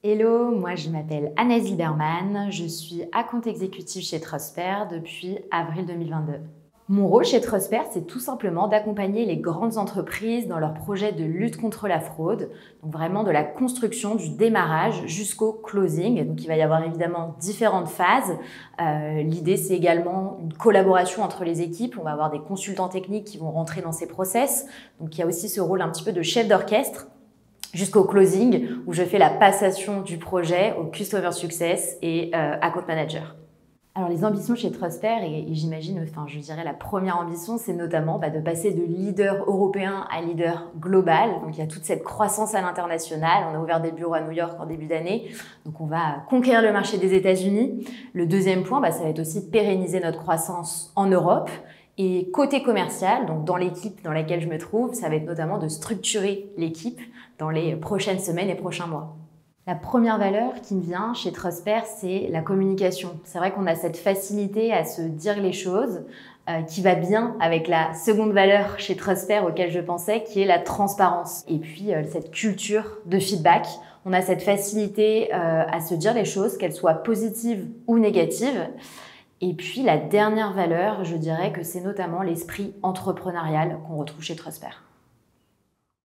Hello, moi je m'appelle Anaïs Lieberman, je suis account exécutive chez Trustpert depuis avril 2022. Mon rôle chez Trustpert, c'est tout simplement d'accompagner les grandes entreprises dans leurs projets de lutte contre la fraude, donc vraiment de la construction, du démarrage jusqu'au closing. Donc il va y avoir évidemment différentes phases. L'idée, c'est également une collaboration entre les équipes. On va avoir des consultants techniques qui vont rentrer dans ces process. Donc il y a aussi ce rôle un petit peu de chef d'orchestre, jusqu'au closing où je fais la passation du projet au Customer Success et Account Manager. Alors les ambitions chez Trustpert, et j'imagine, je dirais la première ambition, c'est notamment de passer de leader européen à leader global. Donc il y a toute cette croissance à l'international. On a ouvert des bureaux à New York en début d'année. Donc on va conquérir le marché des États-Unis. Le deuxième point, ça va être aussi de pérenniser notre croissance en Europe. Et côté commercial, donc dans l'équipe dans laquelle je me trouve, ça va être notamment de structurer l'équipe dans les prochaines semaines et prochains mois. La première valeur qui me vient chez Trustpert, c'est la communication. C'est vrai qu'on a cette facilité à se dire les choses qui va bien avec la seconde valeur chez Trustpert auquel je pensais, qui est la transparence. Et puis cette culture de feedback. On a cette facilité à se dire les choses, qu'elles soient positives ou négatives. Et puis la dernière valeur, je dirais que c'est notamment l'esprit entrepreneurial qu'on retrouve chez Trustpert.